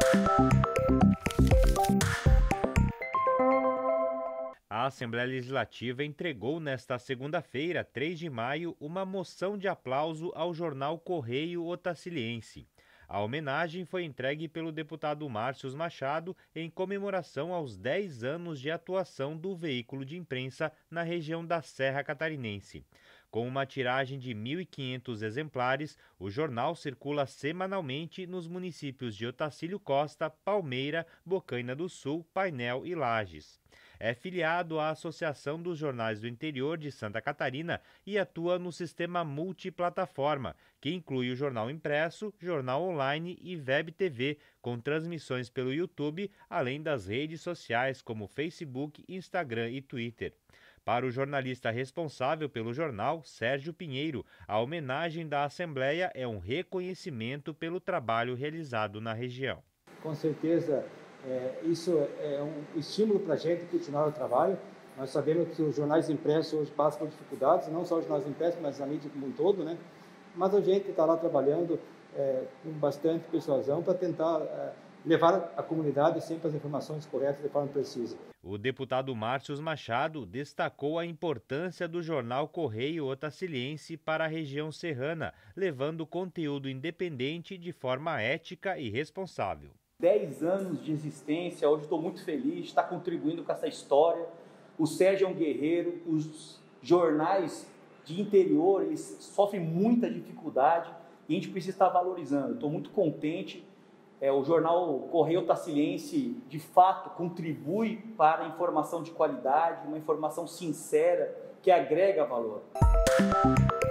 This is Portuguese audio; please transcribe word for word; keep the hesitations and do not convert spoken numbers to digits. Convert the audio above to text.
A Assembleia Legislativa entregou nesta segunda-feira, três de maio, uma moção de aplauso ao jornal Correio Otaciliense. A homenagem foi entregue pelo deputado Márcio Machado em comemoração aos dez anos de atuação do veículo de imprensa na região da Serra Catarinense. Com uma tiragem de mil e quinhentos exemplares, o jornal circula semanalmente nos municípios de Otacílio Costa, Palmeira, Bocaina do Sul, Painel e Lages. É filiado à Associação dos Jornais do Interior de Santa Catarina e atua no sistema multiplataforma, que inclui o jornal impresso, jornal online e web T V, com transmissões pelo YouTube, além das redes sociais como Facebook, Instagram e Twitter. Para o jornalista responsável pelo jornal, Sérgio Pinheiro, a homenagem da Assembleia é um reconhecimento pelo trabalho realizado na região. Com certeza, é, isso é um estímulo para a gente continuar o trabalho. Nós sabemos que os jornais impressos hoje passam por dificuldades, não só os jornais impressos, mas a mídia como um todo, né? Mas a gente está lá trabalhando é, com bastante persuasão para tentar é, levar a comunidade sempre as informações corretas de forma precisa. O deputado Márcio Machado destacou a importância do jornal Correio Otaciliense para a região serrana, levando conteúdo independente de forma ética e responsável. Dez anos de existência, hoje estou muito feliz de estar contribuindo com essa história. O Sérgio é um guerreiro, os jornais de interior eles sofrem muita dificuldade e a gente precisa estar valorizando. Estou muito contente. É, o jornal Correio Otaciliense, de fato, contribui para a informação de qualidade, uma informação sincera que agrega valor.